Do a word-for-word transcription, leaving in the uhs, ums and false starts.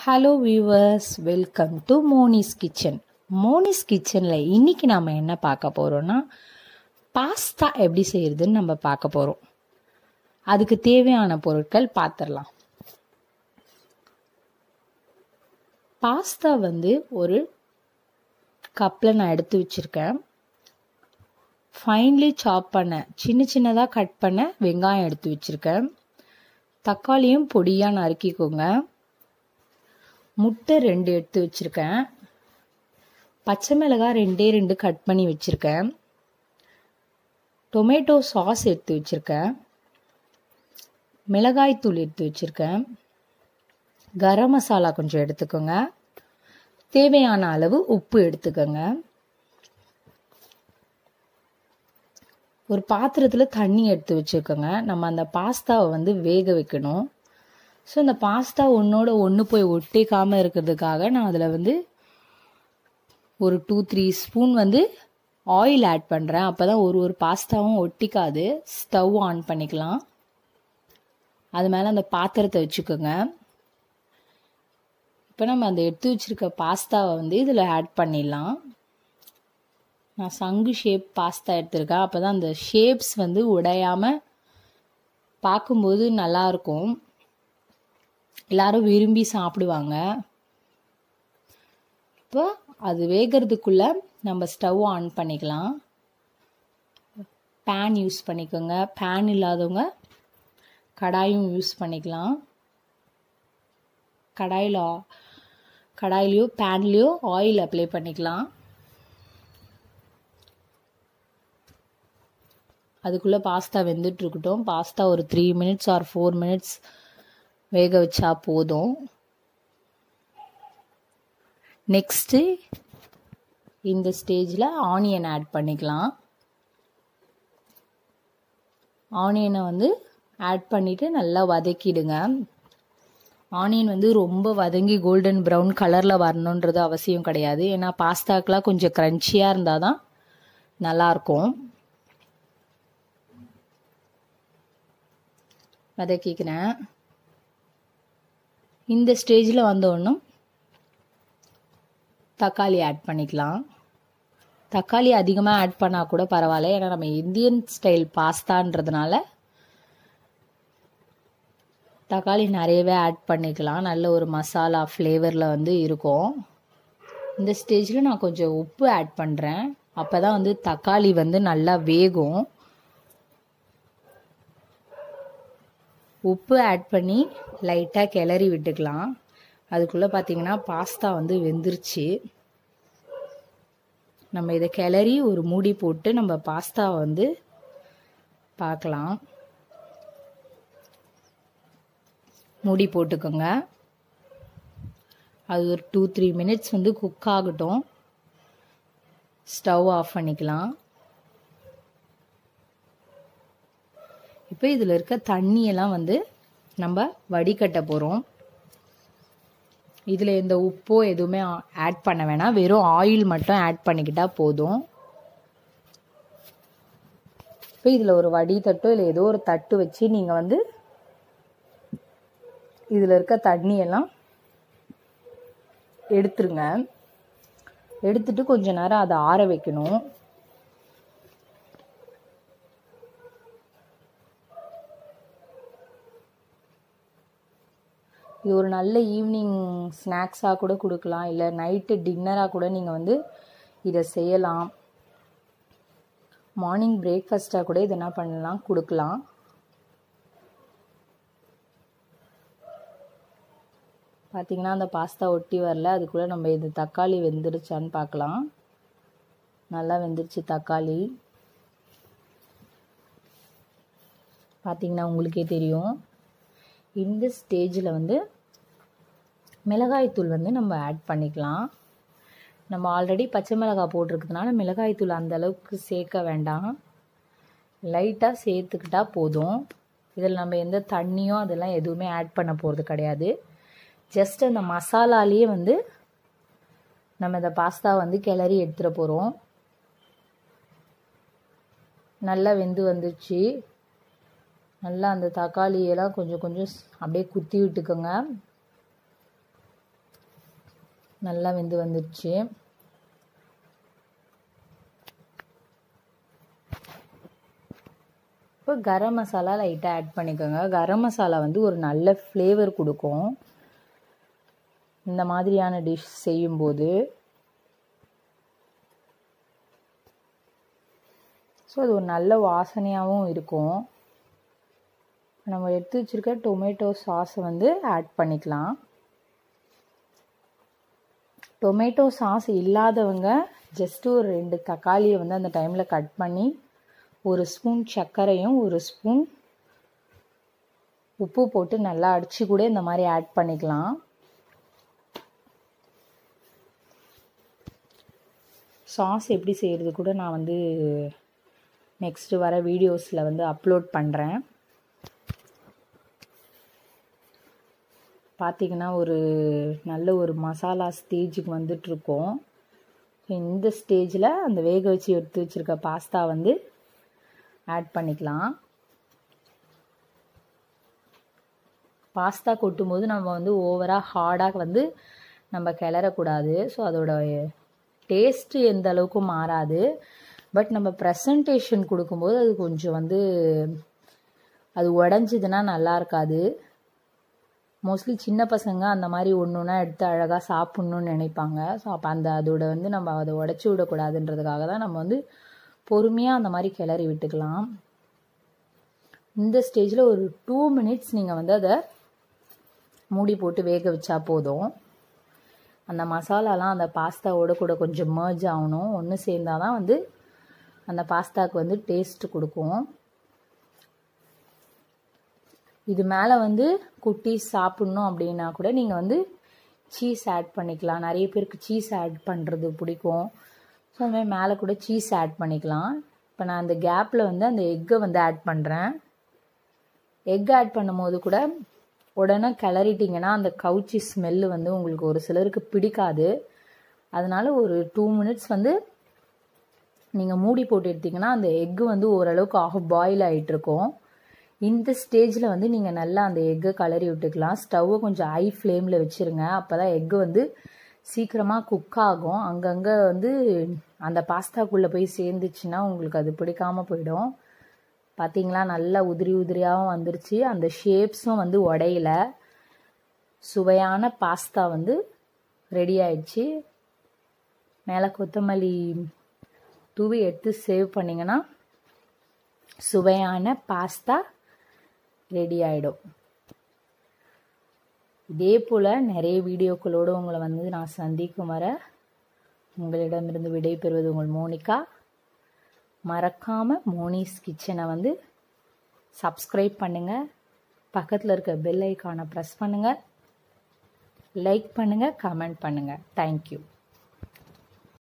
Hello viewers, welcome to Monis kitchen. Monis கிச்சனில் இன்றைக்கி நாம் என்ன பார்க்க போகிறோன்னா, பாஸ்தா எப்படி செய்கிறதுன்னு நம்ம பார்க்க போகிறோம். அதுக்கு தேவையான பொருட்கள் பார்த்துடலாம். பாஸ்தா வந்து ஒரு கப்பில் நான் எடுத்து வச்சுருக்கேன். ஃபைன்லி சாப் பண்ண சின்ன சின்னதாக கட் பண்ண வெங்காயம் எடுத்து வச்சுருக்கேன். தக்காளியும் பொடியாக நறுக்கிக்கோங்க. முட்டை ரெண்டு எடுத்து வச்சுருக்கேன். பச்சை மிளகாய் ரெண்டே ரெண்டு கட் பண்ணி வச்சுருக்கேன். டொமேட்டோ சாஸ் எடுத்து வச்சுருக்கேன். மிளகாய் தூள் எடுத்து வச்சுருக்கேன். கரம் மசாலா கொஞ்சம் எடுத்துக்கோங்க. தேவையான அளவு உப்பு எடுத்துக்கோங்க. ஒரு பாத்திரத்தில் தண்ணி எடுத்து வச்சுக்கோங்க. நம்ம அந்த பாஸ்தாவை வந்து வேக வைக்கணும். ஸோ இந்த பாஸ்தா ஒன்றோட ஒன்று போய் ஒட்டிக்காமல் இருக்கிறதுக்காக நான் அதில் வந்து ஒரு டூ த்ரீ ஸ்பூன் வந்து ஆயில் ஆட் பண்ணுறேன். அப்போ தான் ஒரு ஒரு பாஸ்தாவும் ஒட்டிக்காது. ஸ்டவ் ஆன் பண்ணிக்கலாம். அது மேலே அந்த பாத்திரத்தை வச்சுக்கோங்க. இப்போ நம்ம அந்த எடுத்து வச்சுருக்க பாஸ்தாவை வந்து இதில் ஆட் பண்ணிடலாம். நான் சங்கு ஷேப் பாஸ்தா எடுத்திருக்கேன். அப்போ தான் அந்த ஷேப்ஸ் வந்து உடையாமல் பார்க்கும்போது நல்லாயிருக்கும். எல்லாரும் விரும்பி சாப்பிடுவாங்க. இப்போ அது வேகிறதுக்குள்ள நம்ம ஸ்டவ் ஆன் பண்ணிக்கலாம். பேன் யூஸ் பண்ணிக்கோங்க. பேன் இல்லாதவங்க கடாயும் யூஸ் பண்ணிக்கலாம். கடாயில் கடாயிலையோ பேன்லேயோ ஆயில் அப்ளை பண்ணிக்கலாம். அதுக்குள்ளே பாஸ்தா வெந்துட்டு இருக்கட்டும். பாஸ்தா ஒரு three minutes or four minutes வேக வச்சா போதும். நெக்ஸ்ட்டு இந்த ஸ்டேஜில் ஆனியன் ஆட் பண்ணிக்கலாம். ஆனியனை வந்து ஆட் பண்ணிவிட்டு நல்லா வதக்கிடுங்க. ஆனியன் வந்து ரொம்ப வதங்கி கோல்டன் ப்ரௌன் கலரில் வரணுன்றது அவசியம் கிடையாது. ஏன்னா பாஸ்தாக்கெலாம் கொஞ்சம் க்ரன்ச்சியாக இருந்தால் தான் நல்லாயிருக்கும். வதக்கிக்கிறேன். இந்த ஸ்டேஜில் வந்தோன்னும் தக்காளி ஆட் பண்ணிக்கலாம். தக்காளி அதிகமாக ஆட் பண்ணால் கூட பரவாயில்ல. ஏன்னா நம்ம இந்தியன் ஸ்டைல் பாஸ்தான்றதுனால தக்காளி நிறையவே ஆட் பண்ணிக்கலாம். நல்ல ஒரு மசாலா ஃப்ளேவரில் வந்து இருக்கும். இந்த ஸ்டேஜில் நான் கொஞ்சம் உப்பு ஆட் பண்ணுறேன். அப்போ தான் வந்து தக்காளி வந்து நல்லா வேகும். உப்பு ஆட் பண்ணி லைட்டாக கிளறி விட்டுக்கலாம். அதுக்குள்ளே பார்த்தீங்கன்னா பாஸ்தா வந்து வெந்துருச்சு. நம்ம இதை கிளறி ஒரு மூடி போட்டு நம்ம பாஸ்தாவை வந்து பார்க்கலாம். மூடி போட்டுக்கோங்க. அது ஒரு டூ த்ரீ மினிட்ஸ் வந்து குக் ஆகட்டும். ஸ்டவ் ஆஃப் பண்ணிக்கலாம். இப்போ இதில் இருக்க தண்ணியெல்லாம் வந்து நம்ம வடிகட்ட போகிறோம். இதில் இந்த உப்போ எதுவுமே ஆட் பண்ண வேணாம். வெறும் ஆயில் மட்டும் ஆட் பண்ணிக்கிட்டால் போதும். இப்போ இதில் ஒரு வடி தட்டோ இல்லை ஏதோ ஒரு தட்டு வச்சு நீங்கள் வந்து இதில் இருக்க தண்ணியெல்லாம் எடுத்துருங்க. எடுத்துட்டு கொஞ்ச நேரம் அதை ஆற வைக்கணும். இது ஒரு நல்ல ஈவினிங் ஸ்நாக்ஸாக கூட கொடுக்கலாம். இல்லை நைட்டு டின்னராக கூட நீங்கள் வந்து இதை செய்யலாம். மார்னிங் பிரேக்ஃபாஸ்ட்டாக கூட இதை என்ன பண்ணலாம், கொடுக்கலாம். பார்த்திங்கன்னா அந்த பாஸ்தா ஒட்டி வரல. அதுக்குள்ளே நம்ம இது தக்காளி வெந்துருச்சான்னு பார்க்கலாம். நல்லா வெந்துருச்சு தக்காளி. பார்த்திங்கன்னா உங்களுக்கே தெரியும். இந்த ஸ்டேஜில் வந்து மிளகாய்த்தூள் வந்து நம்ம ஆட் பண்ணிக்கலாம். நம்ம ஆல்ரெடி பச்சை மிளகாய் போட்டிருக்கிறதுனால மிளகாய்த்தூள் அந்த அளவுக்கு சேர்க்க வேண்டாம். லைட்டாக சேர்த்துக்கிட்டால் போதும். இதில் நம்ம எந்த தண்ணியோ அதெல்லாம் எதுவுமே ஆட் பண்ண போகிறது கிடையாது. ஜஸ்ட் அந்த மசாலாலேயே வந்து நம்ம இந்த பாஸ்தா வந்து கிளறி எடுத்துகிற போகிறோம். நல்லா வெந்து வந்துச்சு. நல்லா அந்த தக்காளியெல்லாம் கொஞ்சம் கொஞ்சம் அப்படியே குத்தி விட்டுக்கோங்க. நல்லா வெந்து வந்துடுச்சு. இப்போ கரம் மசாலா லைட்டாக ஆட் பண்ணிக்கோங்க. கரம் மசாலா வந்து ஒரு நல்ல ஃப்ளேவர் கொடுக்கும் இந்த மாதிரியான டிஷ் செய்யும்போது. ஸோ அது ஒரு நல்ல வாசனையாகவும் இருக்கும். நம்ம எடுத்து வச்சுருக்க டொமேட்டோ சாஸை வந்து ஆட் பண்ணிக்கலாம். டொமேட்டோ சாஸ் இல்லாதவங்க ஜஸ்ட்டு ஒரு ரெண்டு தக்காளியை வந்து அந்த டைமில் கட் பண்ணி ஒரு ஸ்பூன் சர்க்கரையும் ஒரு ஸ்பூன் உப்பு போட்டு நல்லா அடித்து கூட இந்த மாதிரி ஆட் பண்ணிக்கலாம். சாஸ் எப்படி செய்கிறது கூட நான் வந்து நெக்ஸ்ட்டு வர வீடியோஸில் வந்து அப்லோட் பண்ணுறேன். பார்த்திங்கன்னா ஒரு நல்ல ஒரு மசாலா ஸ்டேஜுக்கு வந்துட்ருக்கோம். இந்த ஸ்டேஜில் அந்த வேக வச்சு எடுத்து வச்சுருக்க பாஸ்தா வந்து ஆட் பண்ணிக்கலாம். பாஸ்தா கொட்டும் போது நம்ம வந்து ஓவராக ஹார்டாக வந்து நம்ம கிளறக்கூடாது. ஸோ அதோட டேஸ்ட்டு எந்த அளவுக்கு மாறாது. பட் நம்ம ப்ரெசன்டேஷன் கொடுக்கும்போது அது கொஞ்சம் வந்து அது உடஞ்சிதுன்னா நல்லா இருக்காது. மோஸ்ட்லி சின்ன பசங்க அந்த மாதிரி ஒன்று ஒன்றா எடுத்து அழகாக சாப்பிட்ணுன்னு நினைப்பாங்க. ஸோ அப்போ அந்த அதோட வந்து நம்ம அதை உடச்சி விடக்கூடாதுன்றதுக்காக தான் நம்ம வந்து பொறுமையாக அந்த மாதிரி கிளறி விட்டுக்கலாம். இந்த ஸ்டேஜில் ஒரு டூ மினிட்ஸ் நீங்கள் வந்து அதை மூடி போட்டு வேக வச்சா போதும். அந்த மசாலாலாம் அந்த பாஸ்தாவோட கூட கொஞ்சம் மர்ஜ் ஆகணும். ஒன்று சேர்ந்தால் தான் வந்து அந்த பாஸ்தாவுக்கு வந்து டேஸ்ட்டு கொடுக்கும். இது மேலே வந்து குட்டீஸ் சாப்பிட்ணும் அப்படின்னா கூட நீங்கள் வந்து சீஸ் ஆட் பண்ணிக்கலாம். நிறைய பேருக்கு சீஸ் ஆட் பண்ணுறது பிடிக்கும். ஸோ அந்த மாதிரி மேலே கூட சீஸ் ஆட் பண்ணிக்கலாம். இப்போ நான் அந்த கேப்பில் வந்து அந்த எக்கை வந்து ஆட் பண்ணுறேன். எக் ஆட் பண்ணும்போது கூட உடனே கிளறிட்டிங்கன்னா அந்த கவுச்சி ஸ்மெல்லு வந்து உங்களுக்கு ஒரு சிலருக்கு பிடிக்காது. அதனால ஒரு டூ மினிட்ஸ் வந்து நீங்கள் மூடி போட்டு எடுத்திங்கன்னா அந்த எக்கு வந்து ஓரளவுக்கு ஆஃப் பாயில் ஆகிட்டுருக்கும். இந்த ஸ்டேஜில் வந்து நீங்கள் நல்லா அந்த எக்கை கலரி விட்டுக்கலாம். ஸ்டவ்வை கொஞ்சம் ஹை ஃப்ளேமில் வச்சுருங்க. அப்போ தான் எக்கு வந்து சீக்கிரமாக குக் ஆகும். அங்கங்கே வந்து அந்த பாஸ்தாக்குள்ளே போய் சேர்ந்துச்சுன்னா உங்களுக்கு அது பிடிக்காமல் போயிடும். பார்த்திங்களா, நல்லா உதிரி உதிரியாகவும் வந்துருச்சு. அந்த ஷேப்ஸும் வந்து உடையில. சுவையான பாஸ்தா வந்து ரெடி ஆயிடுச்சு. மேலே கொத்தமல்லி தூவி எடுத்து சேவ் பண்ணிங்கன்னா சுவையான பாஸ்தா ரெடி ஆகிடும். இதே போல் நிறைய வீடியோக்களோடு உங்களை வந்து நான் சந்திக்கும் வர உங்களிடமிருந்து விடைபெறுவது உங்கள் மோனிகா. மறக்காமல் மோனிஸ் கிச்சனை வந்து சப்ஸ்கிரைப் பண்ணுங்கள். பக்கத்தில் இருக்க பெல் ஐக்கானை ப்ரெஸ் பண்ணுங்கள். லைக் பண்ணுங்கள், கமெண்ட் பண்ணுங்கள். தேங்க்யூ.